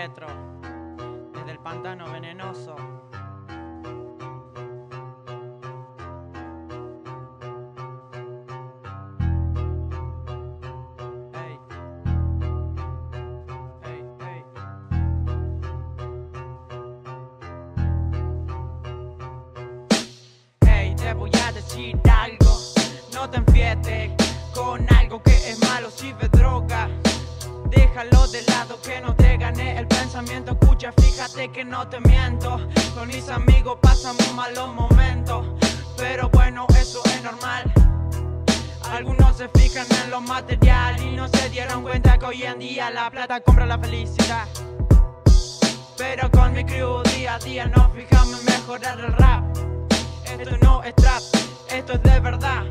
retro, desde el pantano venenoso. Ey, ey, ey. Ey, te voy a decir algo, no te enfietes con algo que es malo. Si ves droga, déjalo de lado, que no te gane el pensamiento. Escucha, fíjate que no te miento. Con mis amigos pasamos malos momentos, pero bueno, eso es normal. Algunos se fijan en lo material y no se dieron cuenta que hoy en día la plata compra la felicidad. Pero con mi crew día a día nos fijamos en mejorar el rap. Esto no es trap, esto es de verdad.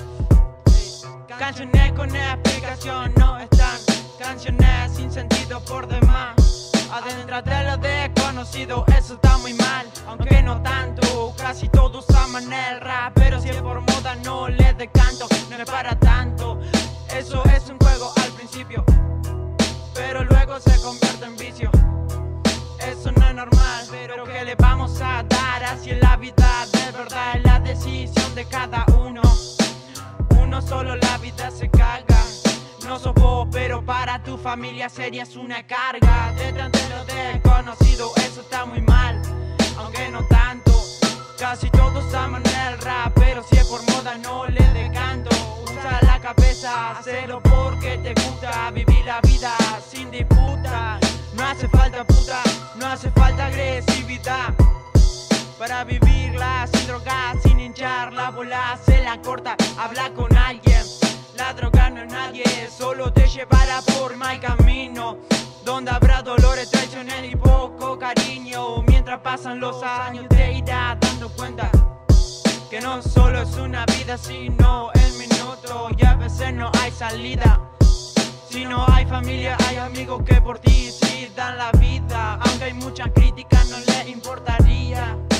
Canciones con explicación no están, canciones sin sentido por demás. Adéntrate de lo desconocido, eso está muy mal. Aunque no tanto, casi todos aman el rap, pero si es por moda no les decanto. No es para tanto, eso es un juego al principio, pero luego se convierte en vicio. Eso no es normal, pero ¿qué le vamos a dar? Así es la vida, de verdad es la decisión de cada uno. Uno solo la vida se caga. No sos vos, pero para tu familia serías una carga. Detrás de lo desconocido, eso está muy mal, aunque no tanto. Casi todos aman el rap, pero si es por moda no le decanto. Usa la cabeza, hacelo porque te gusta. Vivir la vida sin disputa. No hace falta puta, no hace falta agresividad para vivirla sin droga, sin hinchar la bola, se la corta, habla con alguien. La droga no es nadie, solo te llevará por mal camino, donde habrá dolores, traiciones y poco cariño. Mientras pasan los años te irás dando cuenta que no solo es una vida, sino el minuto. Y a veces no hay salida. Si no hay familia, hay amigos que por ti sí dan la vida. Aunque hay muchas críticas, no les importaría.